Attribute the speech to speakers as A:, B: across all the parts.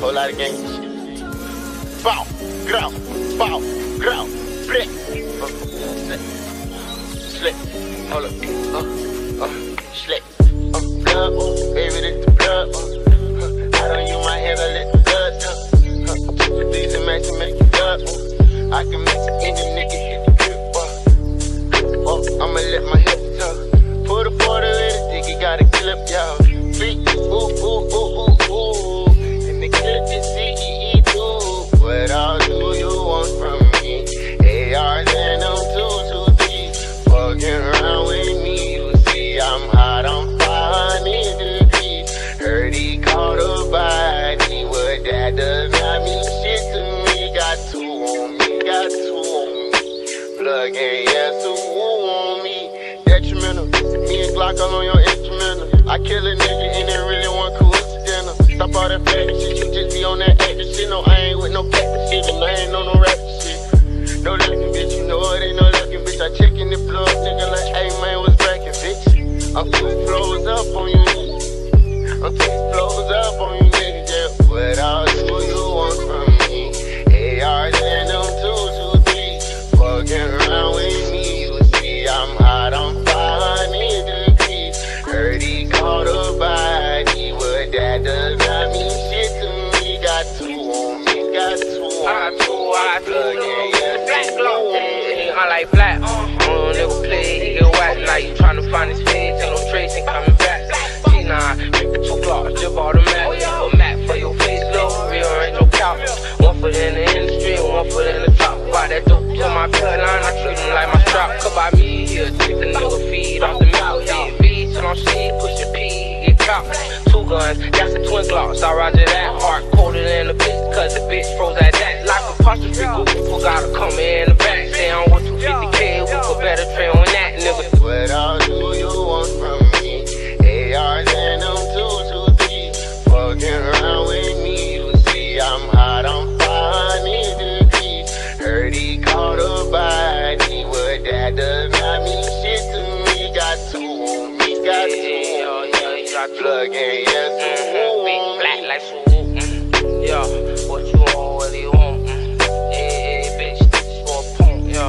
A: Whole lot of gang shit. Bow, growl, split. Slick. Hold up. Slick. Blood, baby, this the blood. I don't use my hand, I let the blood talk. These and match to make it blood. I can mix it in the nigga, hit the grip. I'ma let my hips talk. Put a quarter in the dick, you gotta clip, y'all. Feet, ooh. And the clip is CEE too. What all do you want from me? ARs and them 223. Fucking around with me, you see I'm hot, I'm 500 degrees. Heard he caught a body, what that does not mean shit to me. Got two on me. Plug in, yes, so woo on me. Detrimental, me and Glock all on your instrumental. I kill a nigga and it really one coincidental. Stop all that fake shit, you just be on that acting shit. No, I ain't with no cactus shit, and I ain't on no rap shit. No looking bitch, you know it ain't no looking bitch. I check in the plug, nigga like, hey man, what's cracking, bitch? I'm 2 flows up on you, nigga. I'm 2 flows up on you, nigga, yeah. What all do you want from me? ARs and them 223. Fucking around with me, you see I'm hot, I'm 500 degrees. Heard he caught a body, what that does not mean shit to me. Got two on me. I plug in, yeah, black glow. I like black, never play, he get whack. Now you tryna find his face, ain't no trace, ain't coming back. See, nah, make the 2 blocks, just bought a map. A map for your face, low, rearrange your couch. One foot in the industry, one foot in the top. Buy that dope to my bloodline, I treat him like my strap. Come by me, he'll take the nigga feed off the milk. Yeah, feed till I'm seed, push the P, get caught. 2 guns, that's the twin glocks. I roger that, heart colder than a bitch, cause the bitch froze at that. Like a posture street, people gotta come in the back. Say I'm with 250K, we could better train on that, nigga. What all do you want from me? ARs and them 223. Fucking around with me, you see I'm hot, I'm 500 degrees. Heard he caught a body, what that does not mean shit to me. Got 2 on me, got 2 on me. Plug in, yes, big black like swoop. Yeah, what you want, what do you want? Hey, bitch, this is for a punk, yeah.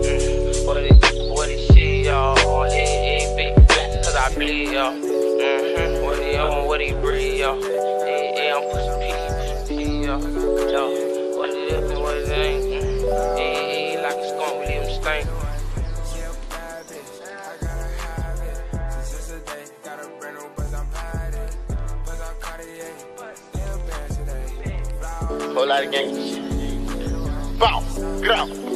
A: What is shit, y'all? Hey, big black, cause I bleed, yeah. What he on, what he breathe, yeah. Hey, I'm pushing P, yeah. What it is and what it ain't. Hey, like a skunk, we leave him stink. Whole lot of gang shit. Bow, growl.